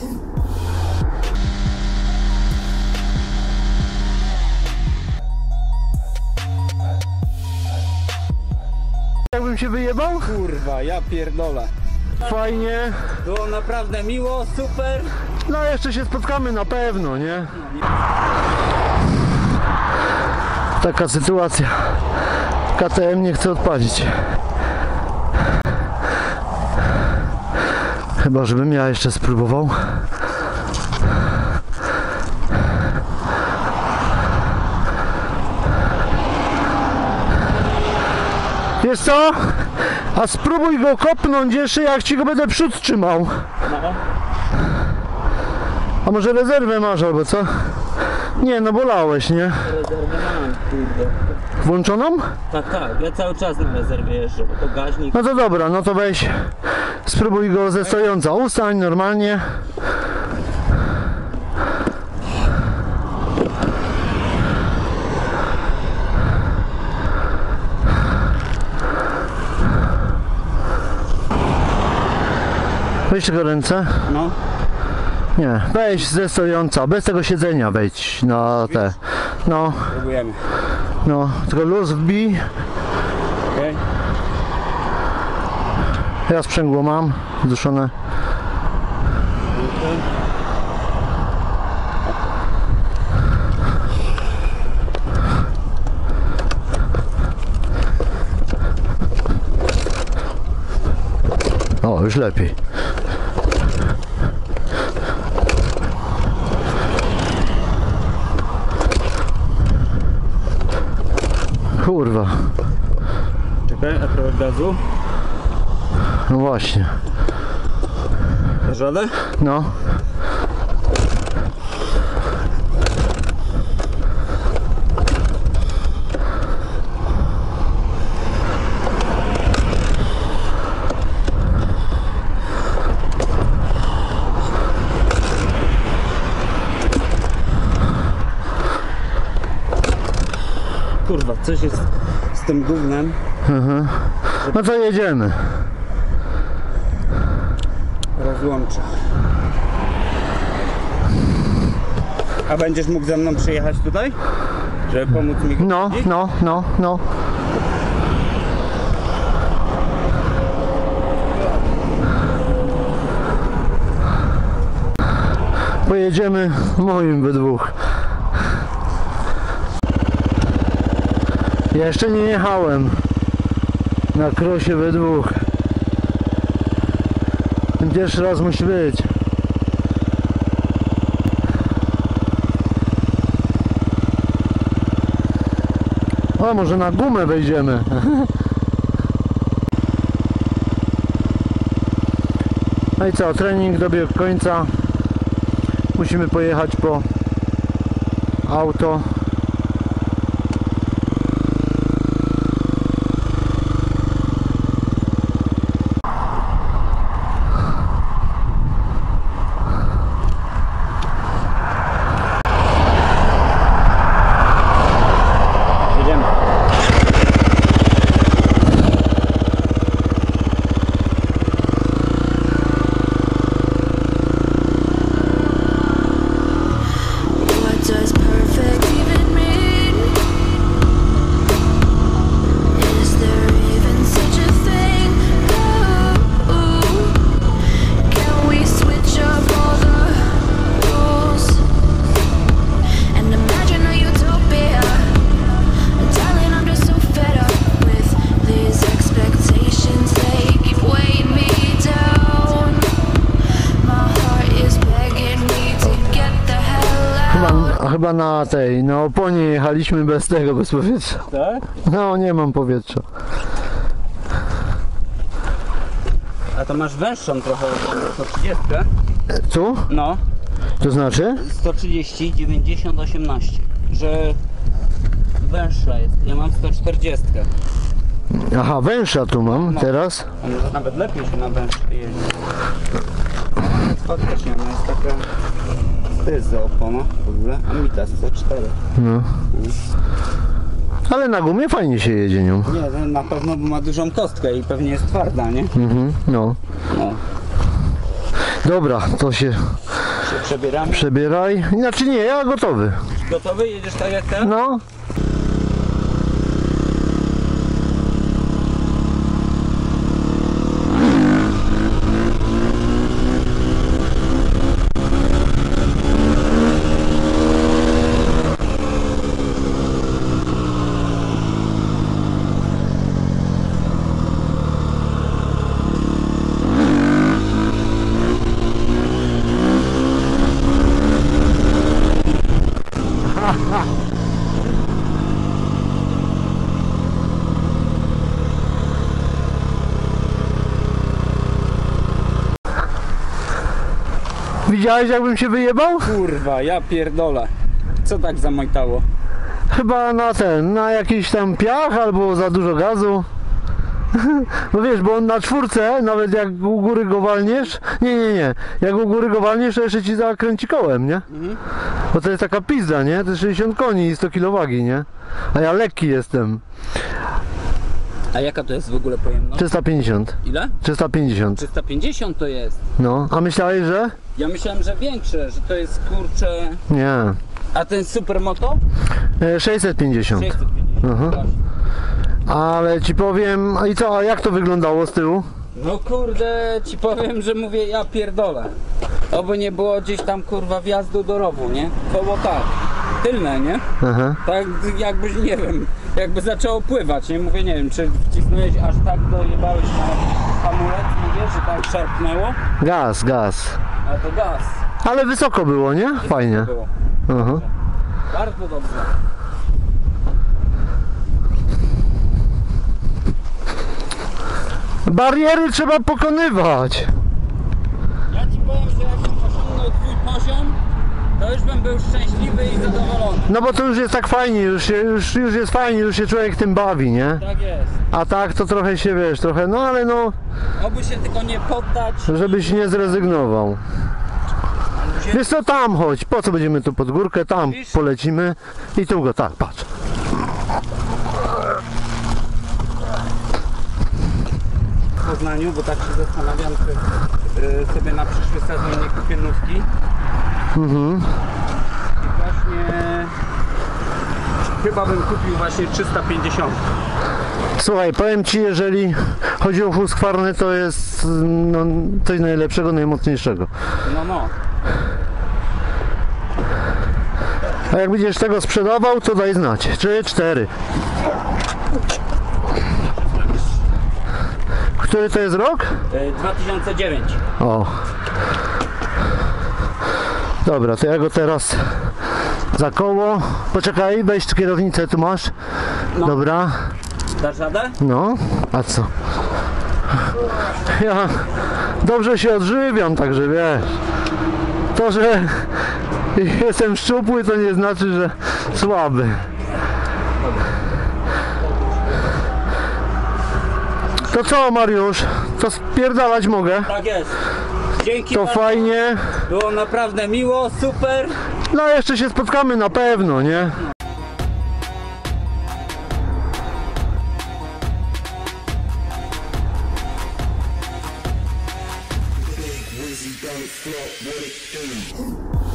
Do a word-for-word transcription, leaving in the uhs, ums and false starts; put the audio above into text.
Jakbym się wyjebał? Kurwa, ja pierdolę. Fajnie. Było naprawdę miło, super. No jeszcze się spotkamy na pewno, nie? Taka sytuacja. K T M nie chce odpalić. Chyba żebym ja jeszcze spróbował. Wiesz co? A spróbuj go kopnąć jeszcze, jak ci go będę przód trzymał. No. A może rezerwę masz albo co? Nie, no bolałeś, nie? Rezerwę mam, kurde. Włączoną? Tak, tak, ja cały czas na rezerwie jeżdżę, bo to gaźnik. No to dobra, no to weź. Spróbuj go ze stojąca. Ustań normalnie. Weź tylko ręce. No. Nie, weź ze stojąca, bez tego siedzenia wejdź na te. No, Próbujemy. no, tylko luz wbij. Okej. Ja sprzęgło mam, zduszone. O, już lepiej. Kurwa. Czekaj, a trochę gazu. No właśnie. Dasz radę? No. Kurwa, coś jest z tym gównem. Mhm. No to jedziemy. Rozłączę. A będziesz mógł ze mną przyjechać tutaj? Żeby pomóc mi go No, wsadzić? no, no, no. Pojedziemy moim we dwóch. Ja jeszcze nie jechałem na krosie we dwóch. Ten pierwszy raz musi być. O, może na gumę wejdziemy. No i co, trening dobiegł końca. Musimy pojechać po auto. Jedziemy. What does perfect even mean? Is there even such a thing? Ooh, can we switch up all the rules and imagine a utopia? Darling, I'm just so fed up with these expectations. They keep weighing me down. My heart is begging me to get the hell out. Chyba, chyba na tej, na oponie jechaliśmy bez tego, bez powietrza. Tak? No, nie mam powietrza. A to masz węższą trochę, sto trzydzieści. Tu? No, To znaczy? sto trzydzieści, dziewięćdziesiąt, osiemnaście. Że węższa jest. Ja mam sto czterdzieści. Aha, węższa tu mam teraz. A może nawet lepiej się na węższej jeździ. Faktycznie, ona jest taka... To jest za opona w ogóle, a mi ta sto cztery. No. Ale na gumie fajnie się jedzie nią. Nie, to na pewno ma dużą kostkę i pewnie jest twarda, nie? Mhm, no. No. Dobra, to się Przebieramy. Przebieraj. Znaczy nie, ja gotowy. Gotowy? Jedziesz tak jak teraz? No. Widziałeś, jakbym się wyjebał? Kurwa, ja pierdolę. Co tak zamojtało? Chyba na ten, na jakiś tam piach albo za dużo gazu. No wiesz, bo on na czwórce, nawet jak u góry go walniesz, nie, nie, nie, jak u góry go walniesz, to jeszcze ci zakręci kołem, nie? Mhm. Bo to jest taka pizda, nie? To jest sześćdziesiąt koni i sto kilo wagi, nie? A ja lekki jestem. A jaka to jest w ogóle pojemność? trzysta pięćdziesiąt. Ile? trzysta pięćdziesiąt. trzysta pięćdziesiąt to jest. No, a myślałeś, że? Ja myślałem, że większe, że to jest kurcze. Nie. A ten supermoto? E, sześćset pięćdziesiąt. sześćset pięćdziesiąt. Aha. Właśnie. Ale ci powiem, a i co, a jak to wyglądało z tyłu? No kurde, ci powiem, że mówię, ja pierdolę. Oby nie było gdzieś tam kurwa wjazdu do rowu, nie? Koło tak. Tylne, nie? Aha. Tak jakbyś, nie wiem, jakby zaczęło pływać, nie? Mówię, nie wiem, czy wcisnąłeś aż tak, dojebałeś na hamulec, mówię, że tak szarpnęło? Gaz, gaz. A to gaz. Ale wysoko było, nie? Fajnie. Było. Aha. Bardzo dobrze. Bariery trzeba pokonywać. Ja ci powiem, że jakbym osiągnął twój poziom, to już bym był szczęśliwy i zadowolony. No bo to już jest tak fajnie, już, się, już, już jest fajnie, już się człowiek tym bawi, nie? Tak jest. A tak to trochę się, wiesz, trochę, no ale no, Oby się tylko nie poddać. żebyś nie zrezygnował. Się... Wiesz co, tam chodź, po co będziemy tu pod górkę, tam Widzisz? polecimy i tu go, tak, patrz. W Poznaniu, bo tak się zastanawiam, czy y, sobie na przyszły sezon nie kupię nówki. Mhm. I właśnie chyba bym kupił właśnie trzysta pięćdziesiąt. Słuchaj, powiem ci, jeżeli chodzi o Husqvarnę, to jest no, coś najlepszego, najmocniejszego. No no. A jak będziesz tego sprzedawał, to daj znać. Trzy, cztery. Który to jest rok? Y, dwa tysiące dziewięć. O. Dobra, to ja go teraz za koło. Poczekaj, weź kierownicę, tu masz. No. Dobra. Dasz radę? No, a co? Ja dobrze się odżywiam, także wiesz. To, że jestem szczupły, to nie znaczy, że słaby. To co, Mariusz? To spierdalać mogę? Tak jest. Dzięki To bardzo. fajnie. Było naprawdę miło, super. No jeszcze się spotkamy na pewno, nie? Wizzy don't flop what it do.